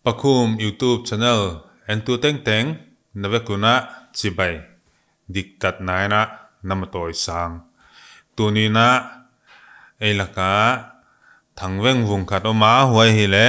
Pakhum YouTube channel and tu teng teng navekuna chibai diktat naina namatoi sang tunina elaka thangweng vungkhat oma huai hile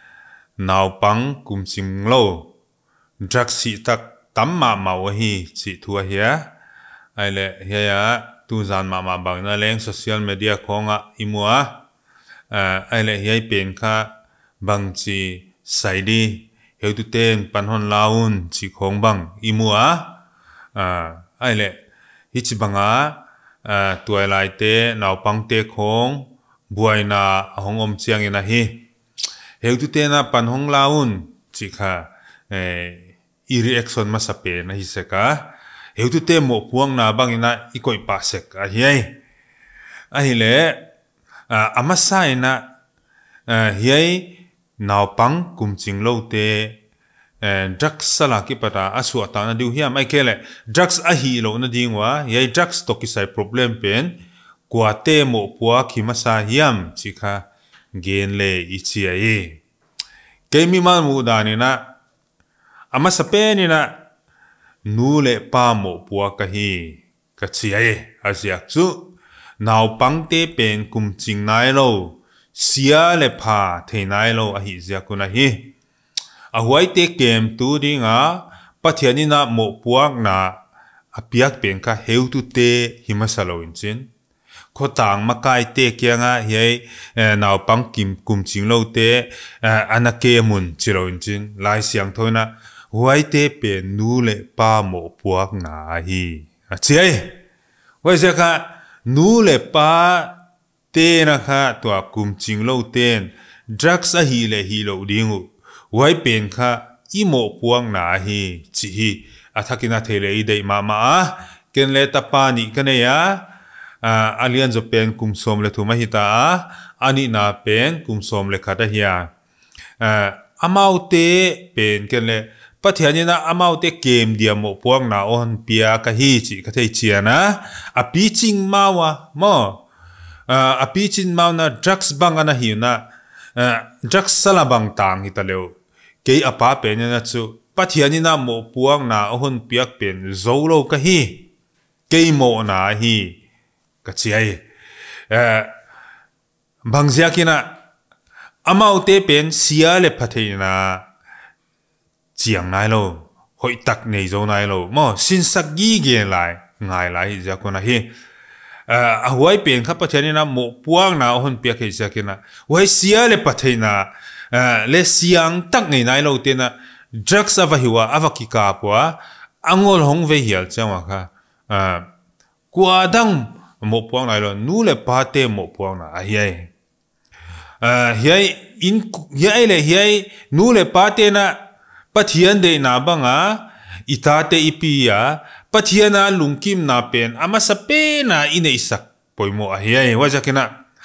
naupang kumching lo draksi tak tamma mawahi chi thua hia aile hia tu zan ma bang na leng social media khonga imua aile hiai pen kha bangchi saidi heu tu ten panhon laun chi khong bang imua aile hichi banga tuai lai te naupang te khong buaina hongom chiang ina hi heu tu te na panhong laun chi kha i reaction masape na hi seka heu tu te mo puang na bang ina ikoi pa sek a hiai ahile amasa ina hiai naupang kumching lo te drugs sala ki pata asu ata na diu hiam ai kele drugs a hi lo na dingwa hiai drugs to ki sai problem pen kwa te mo puwa ki masa hiam chi kha gen le ichi ai ke mi mal mu da ni na amasa pe ni na nu le pa mo puwa ka hi ka chi ai asiak chu naupang te pen kumching nai lo sia le pha theinai lo a hi zia kuna hi a huai te kem tu dinga pathiani na mo puak na apiak pen ka heu tu te himasalo inchin khotang makai te kyanga hiai naupang kim kumching lo te anake mun chilo inchin lai siang thoina huai te pen nu le pa mo puak na hi a chiai huai zaka nu le pa te na kha to kumching lo ten drugs a hi le hi lo dingu wai pen kha i mo puang na hi chi hi athakina thele i dei ma ken le ta pa ni kane ya alian zo pen kumsom le thuma hi ta ani na pen kumsom le khata hiya amaute pen ken le pathiani na amaute kem dia mo puang na on pia ka hi chi ka thei chiana a pi ching mawa mo a pichin mauna drugs bangana hi na drugs salabang tang hitaleu ke apa pe na chu pathiani na mo puang na ohun piak pen zolo ka hi ke mo na hi ka chiai bangzia kina amaute pen sia le phatheina chiang nai lo hoi tak nei zo nai lo mo sin sak gi ge lai ngai lai ja ko na hi a huai pen kha pathiani na mo puang na hon pia ke sakina huai sia le pathaina le siang tak nei nai lo te na drugs ava hiwa ava ki ka pwa angol hong ve hial chawa kha kwa dang mo puang nai lo nu le pa te mo puang na a hiai hiai le hiai nu le pa te na pathian de na banga ita te ipia pathiana lungkim na pen ama sape na ine isak poimo ahiai wajakena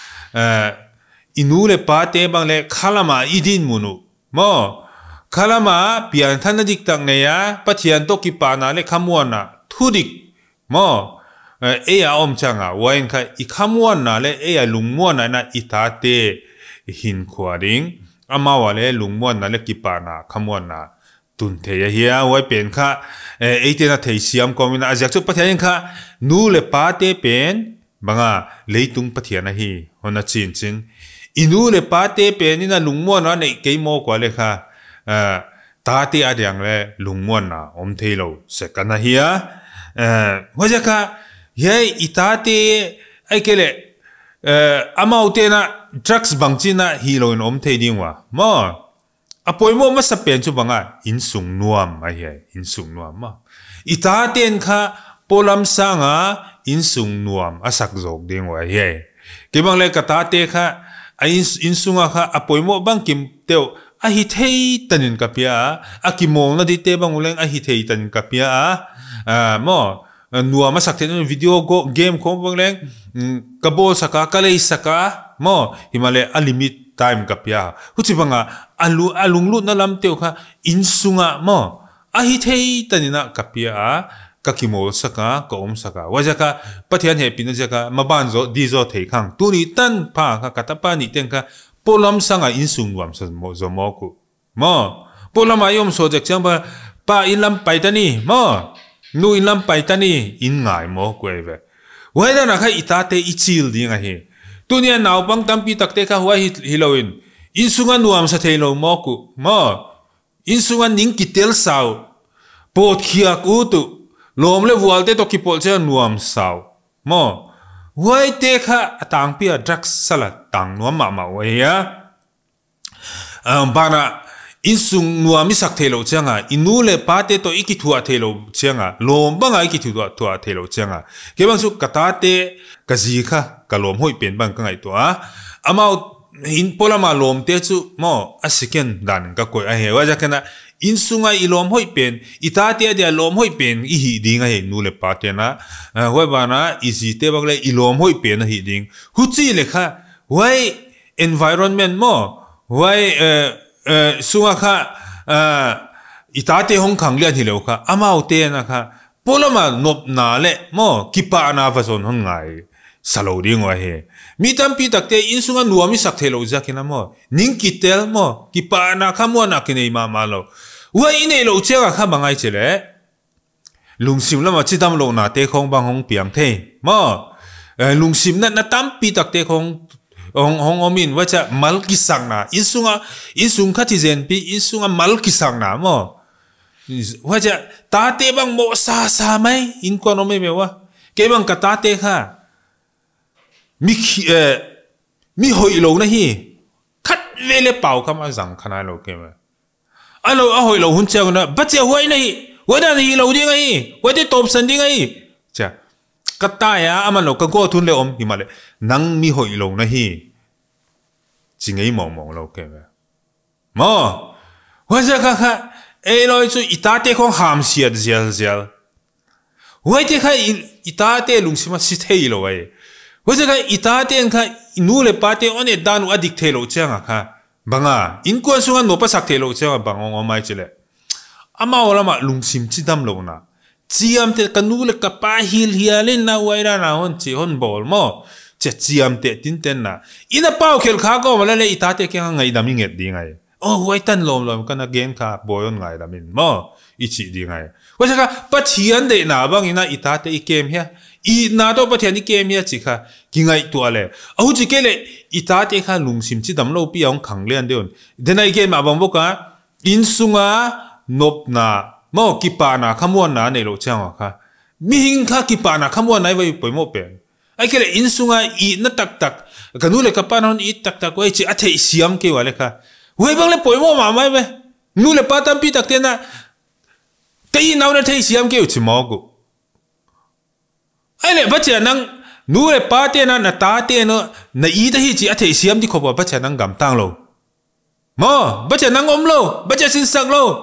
inule pate bangle khalama idin munu mo khalama pian thanadik tak ne ya pathian to ki pana le khamwana thudik mo eya om changa wain kha I khamwana le eya lungmwana na itate hin khwaring ama wale lungmwana le ki pana khamwana tun the ya hiya wai pen kha eite na thei siam komina ajak chu pathian kha nu le pa te pen banga leitung pathian hi hona chin inu le pa te pen ina lungmo na nei keimo kwa le kha ta te adyang le lungmo na om theilo se kana hiya wajaka ye itate ai kele amaute na drugs bangchina hiloin om thei dingwa mo apoimo masa pen chu banga insung nuam a he insung nuam ma ita ten kha polam sanga insung nuam asak jok ding wa he ke bang le kata te kha insunga kha apoimo bang kim teu a hi thei tanin kapia a kimong na di te bang uleng a hi thei tanin kapia mo nuam asak ten video go game ko bang leng kabol saka kalei saka mo himale a limit time kapia huchi banga alunglu na lam teu kha insunga mo a hi thei tanina kapia kakimol saka ko saka wajaka pathian he pin jaka mabanzo dizo thei khang tuni tan pha kha katapa ni ten kha polam sanga insung wam sa mo zo mo ku mo pola ma yom so jak chang ba pa in lam pai ta ni mo nu in lam pai ta ni in ngai mo kwe ve wai da na kha itate ichil ding a hi tunia naw bang tampi takte kha huai hiloin in sunga nuam sa thelo mo ku mo in sunga ning kitel saw pot khia ku tu lom le walte to ki pol che nuam saw mo wai te kha atang pi a drugs sala tang nuam ma wai ya bana insung nuam mi sak thelo changa inule pate to ikithua thelo changa lom banga ikithua thua thelo changa ke bang su katate kaji kha kalom hoi pen bang kangai to a amau in polama lom te chu mo a second dan ka koi a he wa ja kana insunga ilom hoi pen itate dia lom hoi pen I hi dinga he nule pate na wa bana isi te bang le ilom hoi pen hi ding hu chi le kha wai environment mo wai sunga kha itate hong khang lian hi lo kha amau te na kha polama nop na le mo kipa na vason hon ngai salo ding wa he mi tam pi takte in sunga nuami sak thelo jakina mo ning kitel mo kipa na khamwa na kinei ma lo wa ine lo chega kha bangai chele lungsim lama chidam lo na te khong bang hong piang the mo lungsim na tam pi takte khong hong omin wacha mal ki sang na insung khati zen pi insunga mal ki sang na mo wacha ta te bang mo sa mai in ko no me wa ke bang ka ta te kha mi hoi lo na hi khat vele pau kama zang khana lo ke ma alo a hoi lo hun chang na ba che hoi na hi wa da hi lo ding ai wa te top san ding ai cha kata ya aman lo ka go thun le om hi ma le nang mi hoi lo na hi chingei mong lo ke ma mo wa ja kha e loi chu itate khong ham siat zel wa te kha itate lungsima si thei lo ai wa ja kha itate kha inule pate one danu adik thelo changa kha banga in ko sunga no pa sak thelo changa bangong omai chile ama ola ma lungsim chidam lo na chiam te kanule ka pa hil hialin na waira na hon chi hon bol mo che chiam te tin ten na ina pau khel kha ko mala le itate ke ngai dami nget di ngai oh wai tan lom kana gen kha boyon ngai damin mo ichi di ngai wa ja ka pathian de na bang ina itate I kem hia I na do pathian I kem hia chi kha ki ngai to ale au chi ke le itate kha lungsim chi dam lo pi ong khang lian deon denai ke ma bang boka in sunga nop na mo kipa na khamwan na ne lo chang kha mi hing kha kipa na khamwan nai wai poi mo pen ai ke le in sunga I na tak kanule ka panon I tak wai chi athe siam ke wale kha wai bang le poi mo ma mai we nu le pa tam pi tak te na kai nau na thei siam ke chi mo gu ai le ba che nang nu le pa te na ta te no na I da hi chi athe siam di kho ba che nang gam tang lo mo ba che nang om lo ba che sin sak lo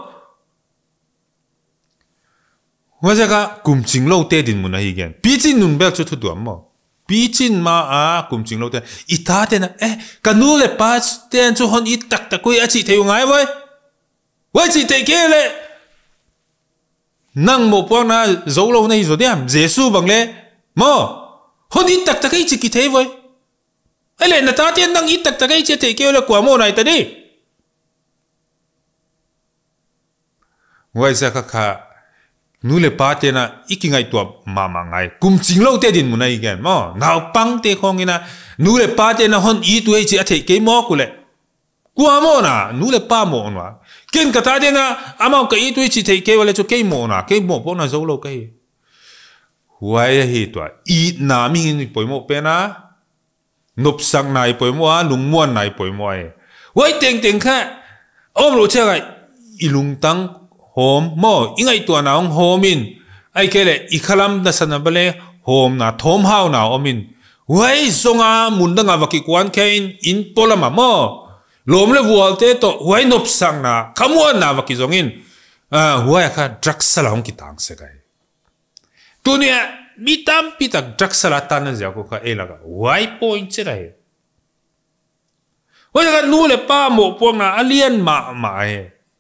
wa ja ka kum ching lo te din mun a hi gen pi chin nun bel chu thu duam mo pi chin ma a kum ching lo te I ta te na kanu le pa ten chu hon I tak koi a chi theu ngai wai chi te ke le nang Mohpuak na zo lo na hi zo diam jesu bang le mo hon I tak kai chi ki thei voi ale na ta te nang I tak kai chi te ke le kwa mo nai ta di wai ja ka nule pa te na ikingai tua mama ngai kum ching lo te din munai gen mo naw pang te khong ina nule pa te na hon I tu ei chi athe ke mo kule kwa mo na nule pa mo na ken ka ta de na amao ka I tu chi the ke wale chu ke mo po na zo lo kai wai hi tua I na mi ni poi mo pe na nop sang nai poi mo a lung muan nai poi mo ai wai teng kha om lo che gai I lung tang home mo ingai tua na ong homin ai kele ikhalam da sanabale home na thom hau na omin wai zonga mundanga waki kwan kain in polama mo lom le walte to wai nop sang na khamwa na waki zongin wai kha drugs sala ong ki tang se gai tunia mitam pitak drugs sala tan na ja ko kha elaga wai point che rai wai ka nu le pa Mohpuak na alien ma he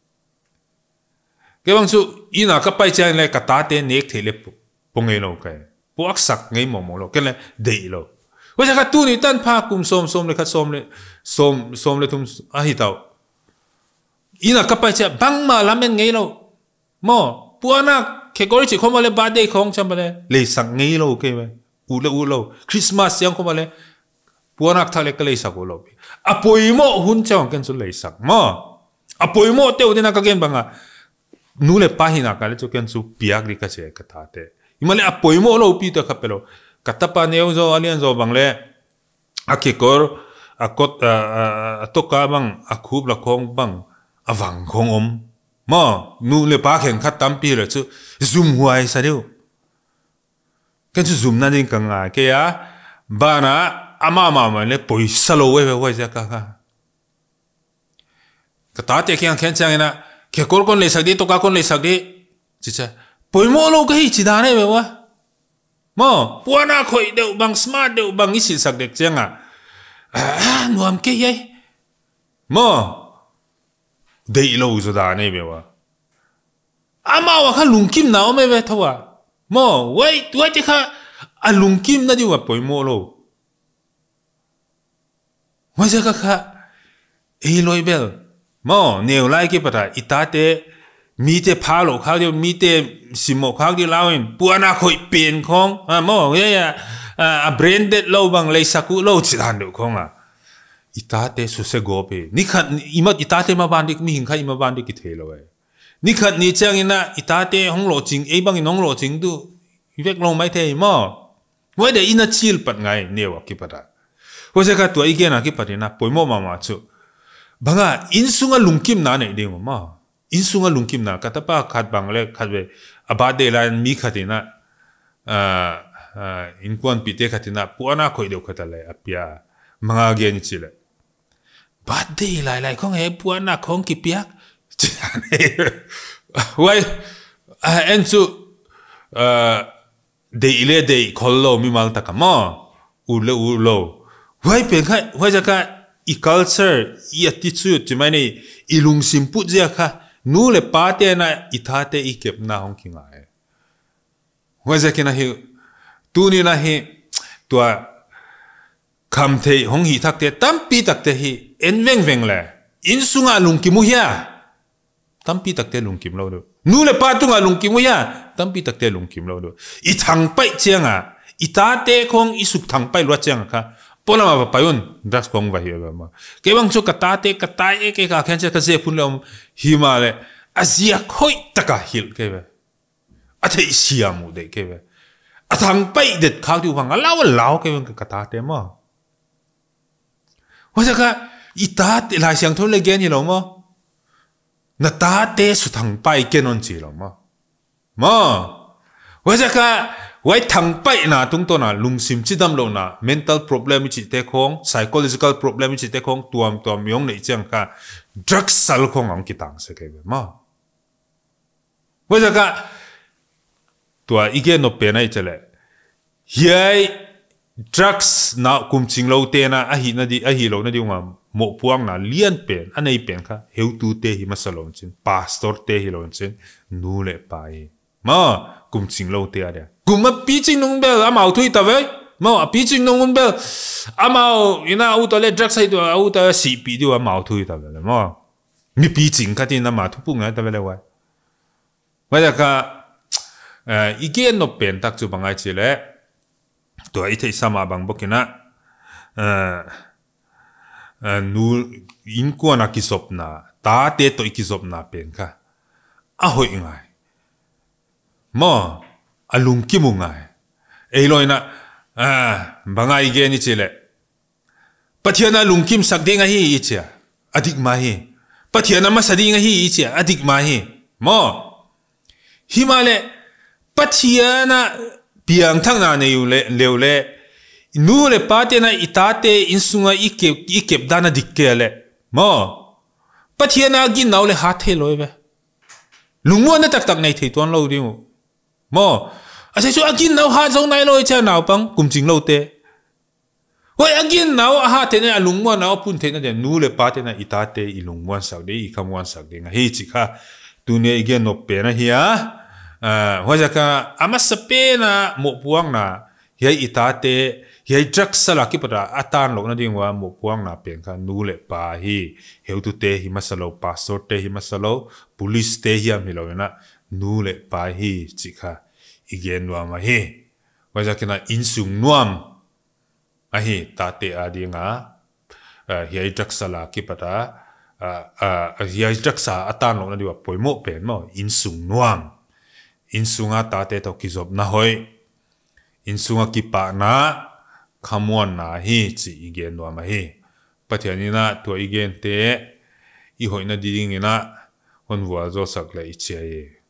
cái bang su ina ka pai chang le ka ta te nek thele pongei lo kai puak sak ngei mo lo ken le dei lo wa ja ka tu ni tan pha kum som le kha som le thum a hi taw ina kapai cha bang ma lamen ngei lo mo puana ke gori chi khom le birthday khong cham le le sak ngei lo ke we u lo Christmas yang khom le puana thak le ka le sak lo apoi mo hun chang ken su le sak mo apoi mo te udina ka gen banga nu le pa hina ka le chu ken su piak ri ka che ka ta te imale apoi mo lo pi ta khapelo katapa neu zo alian zo bang le akikor akot atoka bang akub la khong bang avang khong om mo nu le pa khen khat tam pi le chu zoom huai sa deu kan chu zoom na ding ka nga ke ya bana ama ma le poi salo we we ja ka ta te kyang khen chang na ke kor kon le sak di to ka kon le sak di chi cha poi mo lo ka hi chi da ne we wa mo puana khoi deu bang smart deu bang isi sak dek chang nuam ke ye mo dei lo zo da ne be wa ama wa kha lungkim na o me be thawa mo wait ti kha a lungkim na di wa poi mo lo wa ja ka kha e loi bel mo neu lai ke pata itate mi te pha lo kha de mi te simo kha di lawin puana khoi pen khong mo ye ya a branded lo bang le saku lo chi dan do khong itate su se gope ni khat ima itate ma ban dik mi hin kha ima ban dik ki thelo ai ni khat ni chang ina itate hong lo ching e bang nong lo ching du vek lo mai the mo wa de ina chil pat ngai newa ki pata ho se ka tu ai ke na ki patina poimo ma chu banga insunga lungkim na ne ding ma insunga lungkim na katapa khat bang le khatwe abade la mi khatina inkwan pite khatina puana khoi deu khatale apia manga ge ni chile birthday lai khong he puana khong ki piak wai en chu de ile de khollo mi mal ta kama u lo wai pen khai wai ja ka i culture i attitude ti mai nei ilung simpu ja kha nu le pa te na i tha te i kep na hong ki ngai wai ja ki na hi tu ni na hi tua kham the hong hi thak te tam pi tak te hi en veng le in sunga lung ki mu hia tam pi tak te lung kim lo do nu le pa tu nga lung ki mu hia tam pi tak te lung kim lo do i thang pai chianga i ta te khong i suk thang pai lo chianga kha pola ma pa yun das khong va hi ba ma ke bang chu ka ta te ka tai e ke ka khan che ka je phun le hi ma le azia khoi taka hil ke ba a thei siamu de ke ba a thang pai det khak tu wang lao ke bang ka ta te ma wa ja ka i ta te lai siang thon le gen ni lo mo na ta te su thang pai ke non chi lo mo wa ja ka wai thang pai na tung to na lung sim chi dam lo na mental problem chi te khong psychological problem chi te khong tuam yong nei chang ka drugs sal khong ang ki tang se ke ma wa ja ka tua ige no pe nai chale hiai drugs na kum ching lo te na a hi lo na di nga Mohpuak na lian pen anei pen kha heu tu te hi masalon chin pastor te hi lon chin nu le pai ma kum ching lo te a kum ma pi ching nong bel amau thui ta ve ma a pi ching nong bel amau ina u to le drugs sai do u ta si pi do amau thui ta ve ma mi pi ching kha tin na ma thu pu nga ta ve le wa ja ka igen no pen tak chu bangai chi le to ai thei sama bang bokina nu in ko na kisop na ta te to ikisop na pen kha a hoi ngai mo alung ki mu ngai ei loina bangai ge ni chile pathiana lungkim sak de nga hi ichia adik ma hi pathiana ma sadi nga hi ichia adik ma hi mo himale pathiana piang thang na ne yu le nu le pate na itate insunga ikep dana dikkele mo pathiana gi naw le hathe loibe lungmo na tak nei thei ton lo ri mo ase chu agin naw ha zo nai loi cha naw pang kumching lo te hoi agin naw ha te na lungmo naw pun the na de nu le pate na itate ilungmo sak de i khamwan sak de nga hi chi kha tu ne igen no pe na hiya ho ja ka ama sape na Mohpuak na hiai itate hiai trak sala ki pada atan lo na ding wa Mohpuak na pen kha nu le pa hi heu tu te hi masalo pastor te hi masalo police te hi am hi lo na nu le pa hi chi kha igen wa ma hi wa ja kina insung nuam a hi ta te a dinga hiai trak sala ki pada hiai trak sa atan lo na diwa poimo pen mo insung nuam insunga ta te to ki zob na hoi insunga ki pa na khamuan na hi chi igen wa ma hi pathiani na to igen te i hoina ding ina hon wa zo sak lai che